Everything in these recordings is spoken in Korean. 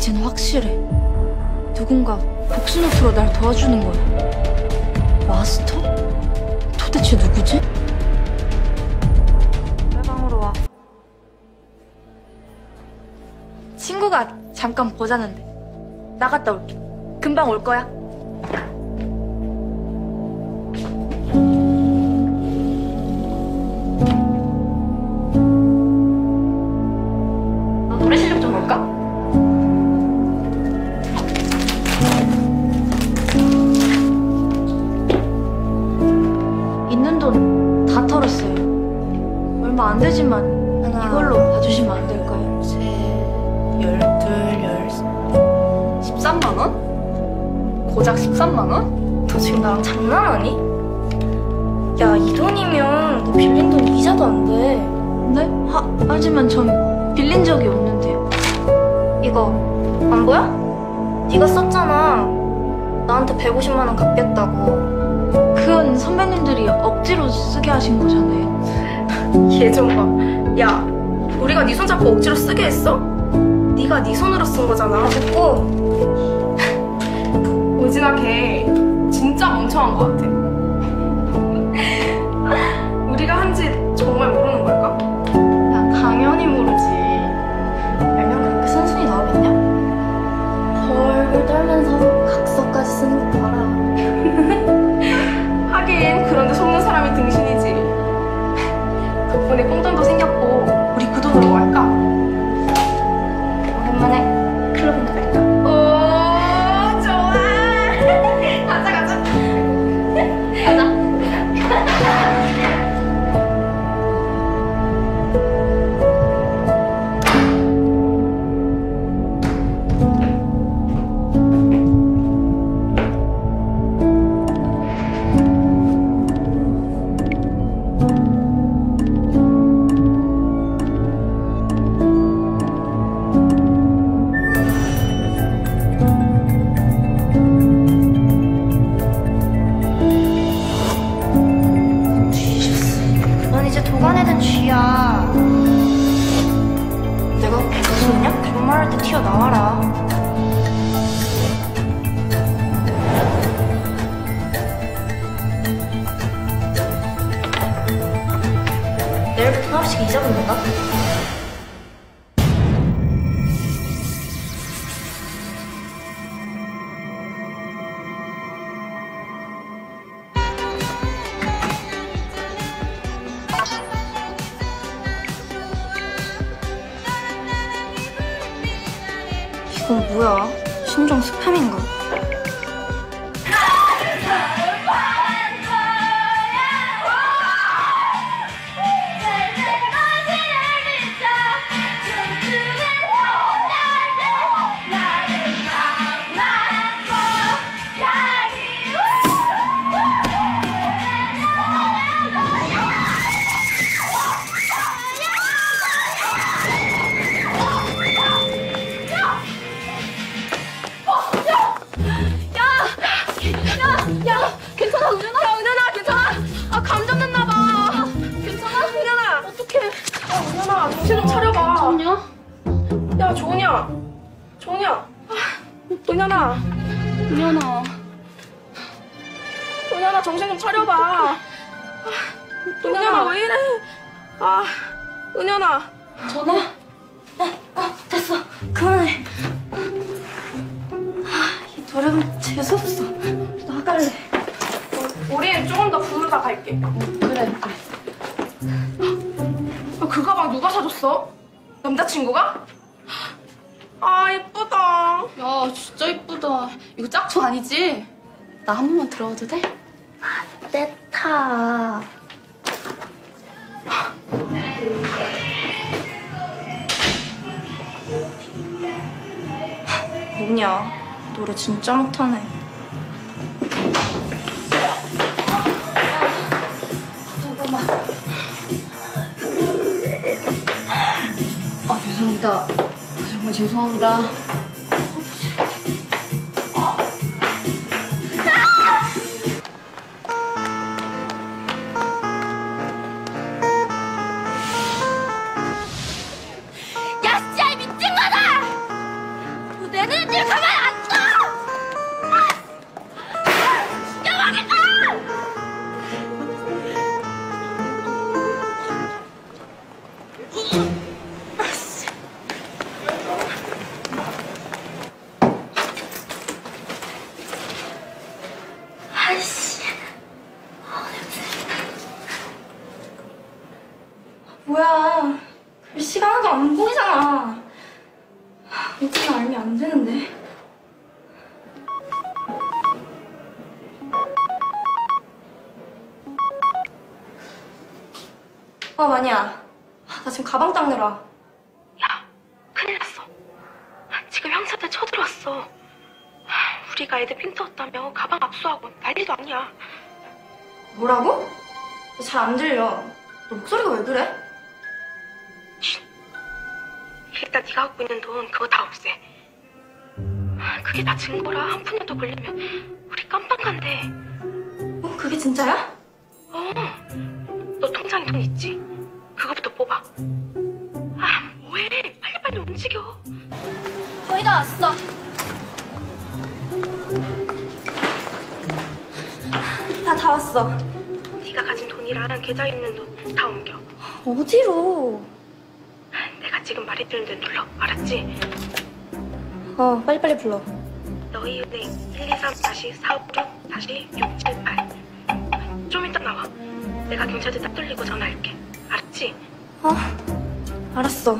이젠 확실해. 누군가 복수노트로 날 도와주는 거야. 마스터? 도대체 누구지? 내 방으로 와. 친구가 잠깐 보자는데. 나갔다 올게. 금방 올 거야. 너 노래 실력 좀 볼까? 있는 돈 다 털었어요. 얼마 안 되지만 이걸로 봐주시면 안 될까요? 셋, 12, 13만 원? 고작 13만 원? 너 지금 나랑 장난하니? 야, 이 돈이면 너 빌린 돈 이자도 안 돼. 네? 하지만 전 빌린 적이 없는데요. 이거 안 보여? 네가 썼잖아. 나한테 150만 원 갚겠다고. 그건 선배님들이 억지로 쓰게 하신 거잖아요. 얘 좀 봐. 야, 우리가 네 손잡고 억지로 쓰게 했어? 네가 네 손으로 쓴 거잖아. 됐고. 오진아 걔 진짜 멍청한 것 같아. 우리가 한지 정말 모르는 걸까? 야, 당연히 모르지. 알면 그렇게 순순히 나오겠냐? 헐 떨면서 각서까지 쓰는 거 봐라. 하긴 그런데 속는 사람이 등신이지. 덕분에 꽁돈도 생겼고 우리 그 돈으로 뭐 할까? 오랜만에 클럽인가 갈까? 오 좋아. 가자 가자. 가자. 넌 이제 도가내든 쥐야. 내가 무슨냐? 반말할 때 튀어나와라. 내일부터 하루씩 이자 붙는다? 이건 뭐야? 신종 스팸인가? 야 괜찮아 은연아? 야 은연아 괜찮아? 아 감 잡혔나 봐. 괜찮아? 은연아 어떡해. 야 은연아 정신 좀 차려봐. 좋냐? 야 좋으냐? 좋으냐? 은연아 은연아 은연아 정신 좀 차려봐. 은연아 왜 이래? 아 은연아 전화? 됐어. 그만해. 이 노래방 재수없어. 나갈래. 우린 조금 더 부르다 갈게. 그래. 그 가방 누가 사줬어? 남자친구가? 아 예쁘다. 야, 진짜 이쁘다. 이거 짝퉁 아니지? 나 한 번만 들어와도 돼? 떼타. 뭐냐? 노래 진짜 못하네. 잠깐만. 아, 죄송합니다. 정말 죄송합니다. 야, 씨야, 미친 거다! 부대 뭐야? 글씨가 하나도 안 보이잖아. 어떻게 알면 안 되는데. 마니야. 나 지금 가방 닦느라. 야, 큰일 났어. 지금 형사들 쳐들어왔어. 우리가 애들 핀터웠다며 가방 압수하고 난리도 아니야. 뭐라고? 잘 안 들려. 너 목소리가 왜 그래? 일단 네가 갖고 있는 돈 그거 다 없애. 그게 다 증거라. 한 푼이라도 걸리면 우리 깜빵 간대. 그게 진짜야? 너 통장에 돈 있지? 그거부터 뽑아. 뭐해? 빨리빨리 움직여. 거의 다 왔어. 다 왔어. 네가 가진 돈이랑 계좌에 있는 돈 다 옮겨. 어디로? 내가 지금 말해드린 데 눌러. 알았지? 빨리빨리 불러. 너희 은행 123-456-678. 좀 이따 나와. 내가 경찰들 딱 돌리고 전화할게. 알았지? 알았어.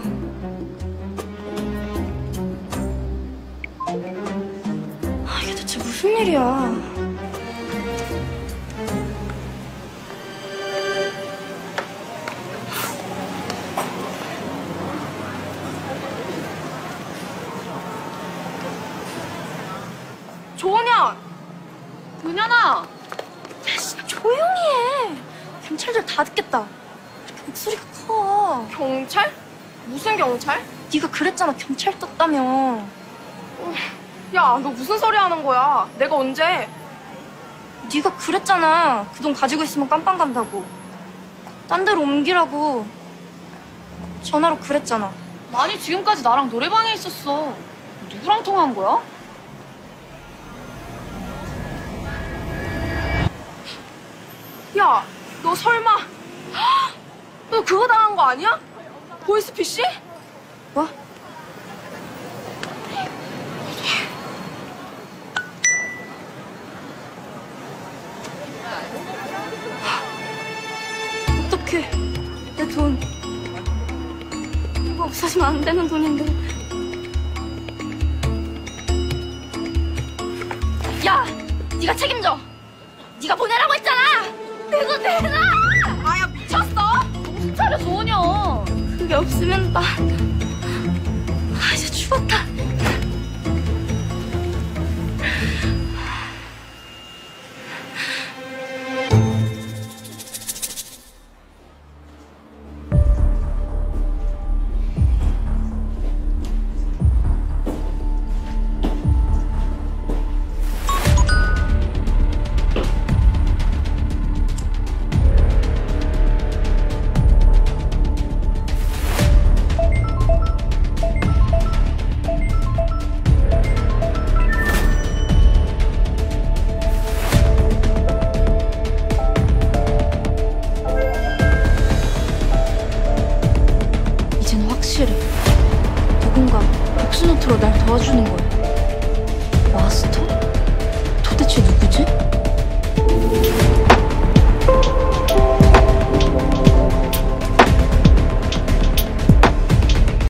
이게 대체 무슨 일이야? 조은현! 은현아! 조용히 해. 경찰들 다 듣겠다. 이렇게 목소리가 커. 경찰? 무슨 경찰? 네가 그랬잖아. 경찰 떴다며. 야, 너 무슨 소리 하는 거야? 내가 언제? 네가 그랬잖아. 그 돈 가지고 있으면 깜빵 간다고. 딴 데로 옮기라고. 전화로 그랬잖아. 아니 지금까지 나랑 노래방에 있었어. 누구랑 통화한 거야? 야, 너 설마 너 그거 당한 거 아니야? 보이스피싱? 뭐? 어떡해. 내 돈. 이거 없어지면 안 되는 돈인데. 야! 네가 책임져! 네가 보내라고 했잖아! 내 돈 내놔! 아야, 미쳤어? 정신 차려 조은현. 그게 없으면 나 이제 죽었다. 이젠 확실해. 누군가 복수노트로 날 도와주는 거야. 마스터?